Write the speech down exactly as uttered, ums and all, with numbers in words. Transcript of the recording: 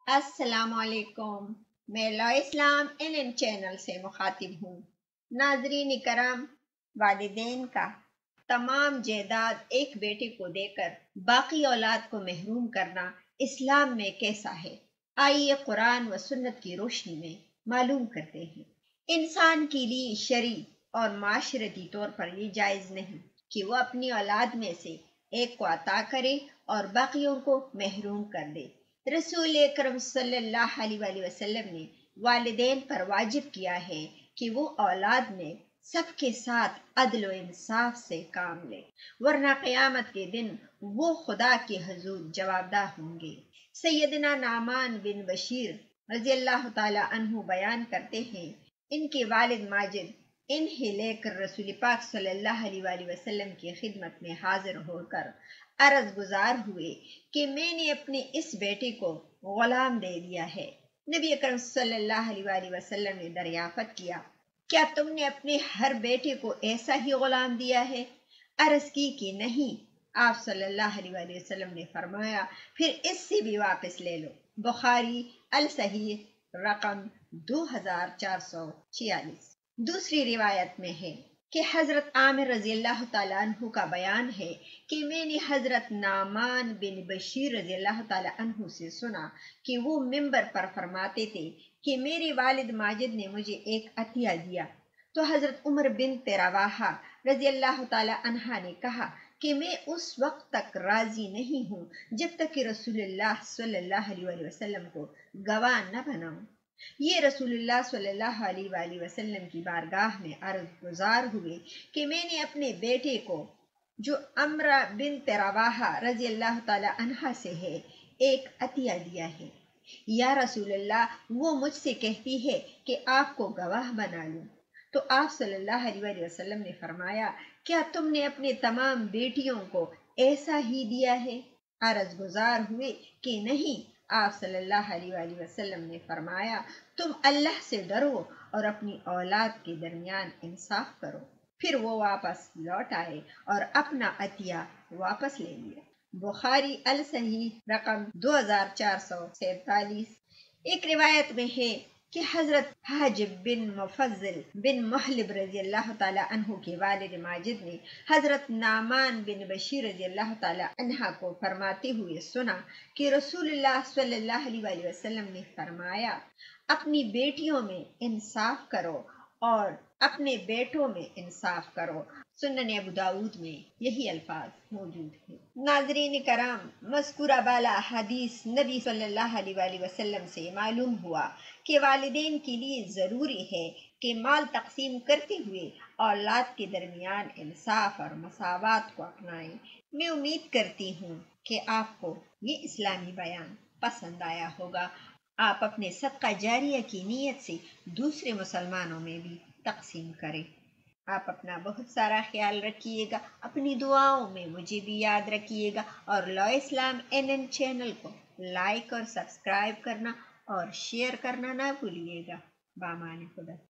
السلام علیکم، میں لا اسلام این این چینل سے مخاطب ہوں۔ ناظرین کرام، والدین کا تمام جائیداد ایک بیٹے کو دے کر باقی اولاد کو محروم کرنا اسلام میں کیسا ہے؟ آئیے قرآن و سنت کی روشنی میں معلوم کرتے ہیں۔ انسان کے لیے شرعی اور معاشرتی طور پر یہ جائز نہیں کہ وہ اپنی اولاد میں سے ایک کو عطا کرے اور باقیوں کو محروم کر دے۔ رسول اکرم صلی اللہ علیہ وآلہ وسلم نے والدین پر واجب کیا ہے کہ وہ اولاد میں سب کے ساتھ عدل و انصاف سے کام لے، ورنہ قیامت کے دن وہ خدا کے حضور جوابدہ ہوں گے۔ سیدنا نعمان بن بشیر رضی اللہ تعالی عنہ بیان کرتے ہیں، ان کے والد ماجد انہیں لے کر رسول پاک صلی اللہ علیہ وآلہ وسلم کی خدمت میں حاضر ہو کر عرض گزار ہوئے کہ میں نے اپنے اس بیٹے کو غلام دے دیا ہے۔ نبی اکرم صلی اللہ علیہ وآلہ وسلم نے دریافت کیا، کیا تم نے اپنے ہر بیٹے کو ایسا ہی غلام دیا ہے؟ عرض کی کہ نہیں۔ آپ صلی اللہ علیہ وآلہ وسلم نے فرمایا، پھر اس سے بھی واپس لے لو۔ بخاری الصحیح رقم دو ہزار چار سو چھیالیس۔ دوسری روایت میں ہے کہ حضرت عامر رضی اللہ تعالیٰ عنہ کا بیان ہے کہ میں نے حضرت نعمان بن بشیر رضی اللہ تعالیٰ عنہ سے سنا کہ وہ ممبر پر فرماتے تھے کہ میرے والد ماجد نے مجھے ایک عطیہ دیا، تو حضرت عمر بنت رواحہ رضی اللہ تعالیٰ عنہ نے کہا کہ میں اس وقت تک راضی نہیں ہوں جب تک کہ رسول اللہ صلی اللہ علیہ وآلہ وسلم کو گواہ نہ بناؤں۔ یہ رسول اللہ صلی اللہ علیہ وآلہ وسلم کی بارگاہ میں عرض گزار ہوئے کہ میں نے اپنے بیٹے کو جو امرہ بنت رواحہ رضی اللہ تعالی عنہا سے ہے ایک عطیہ دیا ہے۔ یا رسول اللہ، وہ مجھ سے کہتی ہے کہ آپ کو گواہ بنا لوں۔ تو آپ صلی اللہ علیہ وآلہ وسلم نے فرمایا، کیا تم نے اپنے تمام بیٹیوں کو ایسا ہی دیا ہے؟ عرض گزار ہوئے کہ نہیں۔ آپ صلی اللہ علیہ وآلہ وسلم نے فرمایا، تم اللہ سے ڈرو اور اپنی اولاد کے درمیان انصاف کرو۔ پھر وہ واپس لوٹ آئے اور اپنا عطیہ واپس لے لیا۔ بخاری الصحیح رقم دو ہزار چار سو سینتالیس۔ ایک روایت میں ہے کہ حضرت حاجب بن مفضل بن محلب رضی اللہ تعالیٰ عنہ کے والد ماجد نے حضرت نعمان بن بشیر رضی اللہ تعالیٰ عنہ کو فرماتے ہوئے سنا کہ رسول اللہ صلی اللہ علیہ وآلہ وسلم نے فرمایا، اپنی بیٹیوں میں انصاف کرو اور اپنے بیٹوں میں انصاف کرو۔ سنن ابو داود میں یہی الفاظ موجود ہیں۔ ناظرین کرام، مذکورہ بالا حدیث نبی صلی اللہ علیہ وآلہ وسلم سے معلوم ہوا کہ والدین کے لیے ضروری ہے کہ مال تقسیم کرتے ہوئے اولاد کے درمیان انصاف اور مساوات کو اپنائیں۔ میں امید کرتی ہوں کہ آپ کو یہ اسلامی بیان پسند آیا ہوگا۔ آپ اپنے صدقہ جاریہ کی نیت سے دوسرے مسلمانوں میں بھی تقسیم کریں۔ آپ اپنا بہت سارا خیال رکھیے گا، اپنی دعاؤں میں مجھے بھی یاد رکھیے گا، اور لا اسلام این این چینل کو لائک اور سبسکرائب کرنا اور شیئر کرنا نہ بھولیے گا۔ بامان خدا۔